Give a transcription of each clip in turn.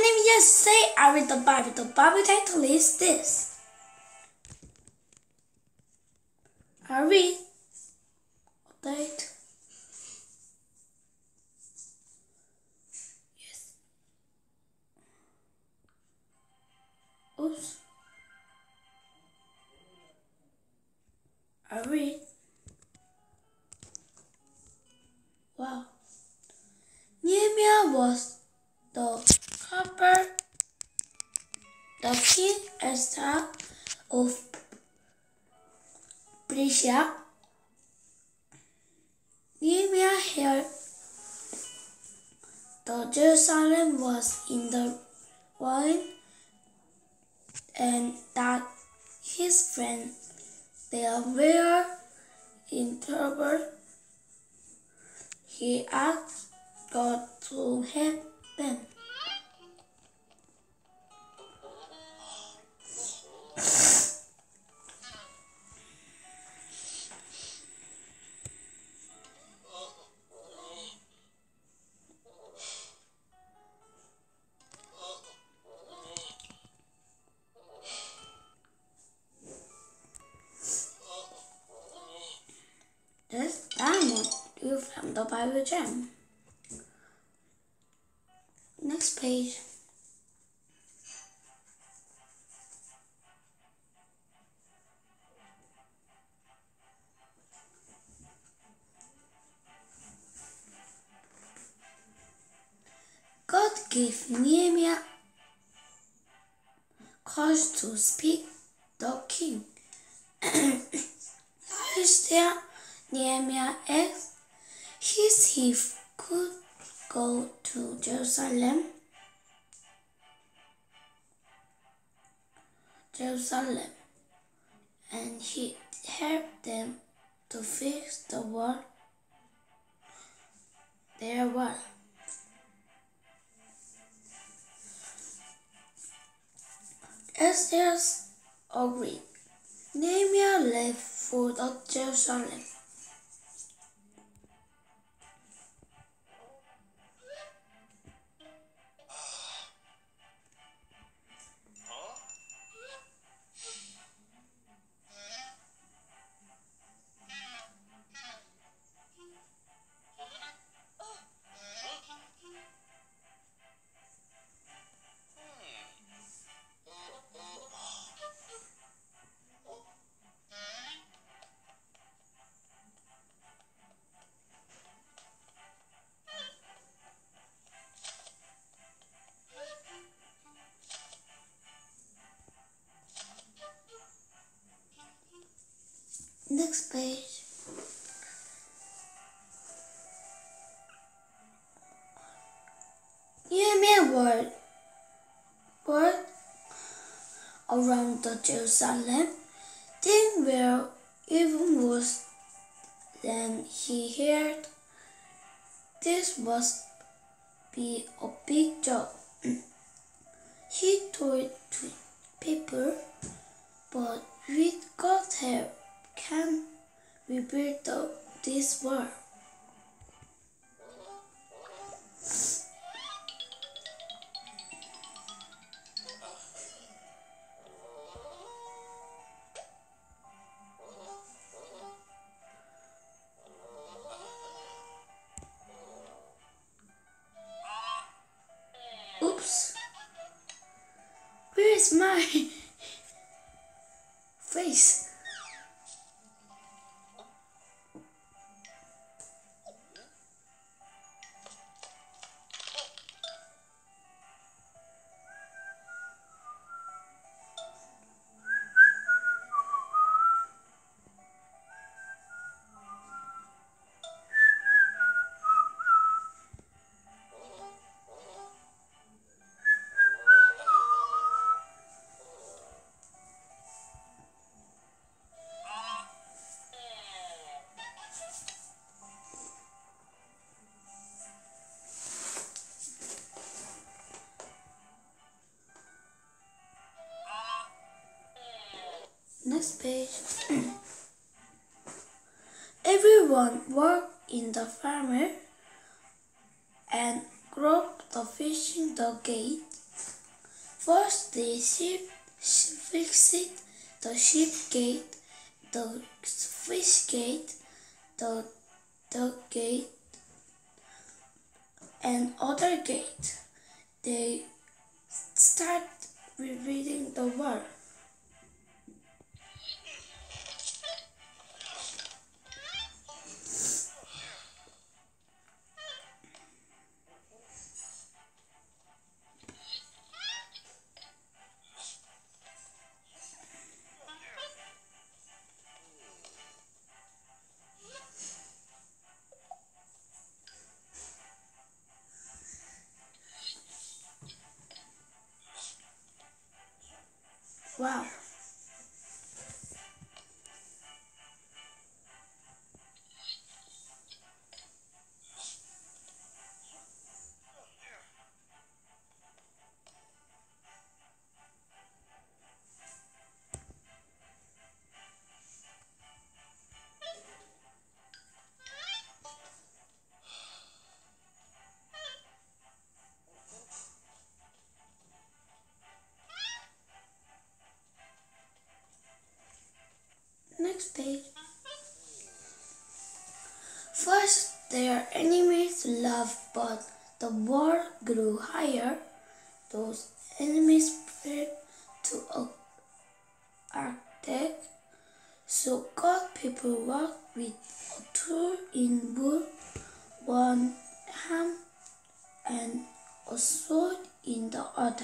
name is Say I read the Bible. The Bible title is this. I read. Update. Yes. Oops. I read. Wow. Nehemiah was the cupbearer, the king Esther of Persia. Nehemiah heard that Jerusalem was in the ruin and that his friends there were in trouble. He asked God to help them. This diamond you found the Bible gem. Next page. God gave Nehemiah courage to speak the king. There, Nehemiah asked if he could go to Jerusalem, and he helped them to fix the wall. Their wall. Esther agreed. Nehemiah left for Jerusalem. Next page. Nehemiah worked around the Jerusalem. Things were even worse than he heard. This must be a big job. He told people, but with God's help, can we build this wall? Oops! Where is my face? Next page. Everyone worked in the farm and ground the fishing the gate. First, the ship fixed the ship gate, the fish gate, the duck gate, and other gate. They start rebuilding the wall. Wow. Next page. First, their enemies laughed, but the wall grew higher. Those enemies spread to Arctic, so God people walked with a tool in wood, one hand, and a sword in the other.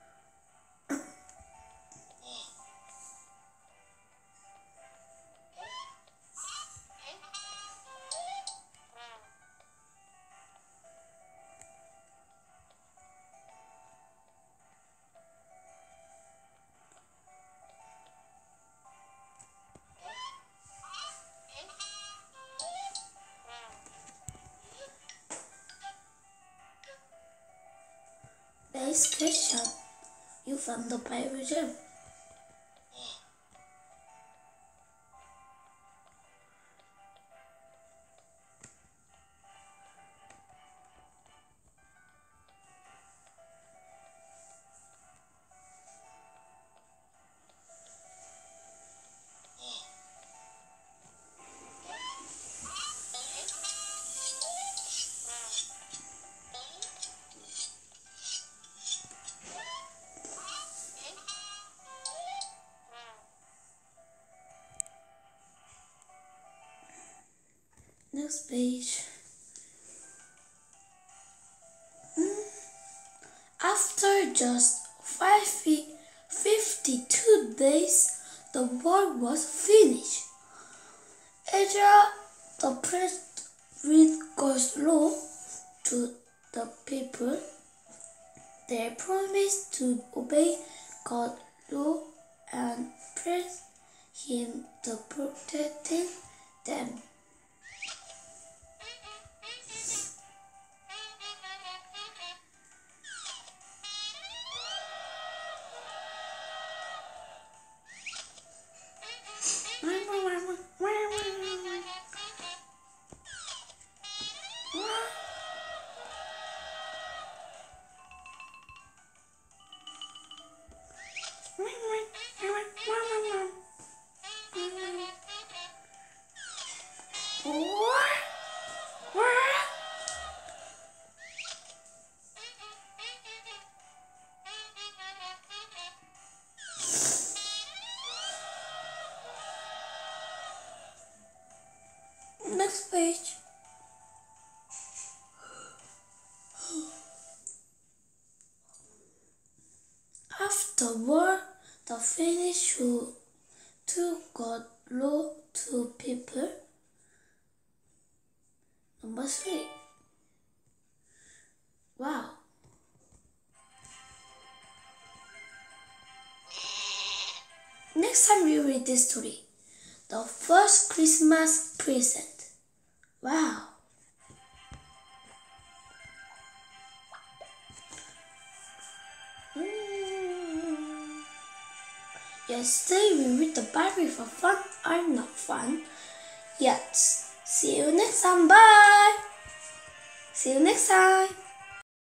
Next question. You found the Bible gem. Next page. After just 52 days, the war was finished. Ezra the priest read God's law to the people. They promised to obey God's law and praised Him to protecting them. Next page. After war, the Finnish who took God's law to people. Number 3. Wow. Next time we read this story. The first Christmas present. Wow. Yesterday we read the Bible for fun or not fun. Yes. See you next time. Bye. See you next time.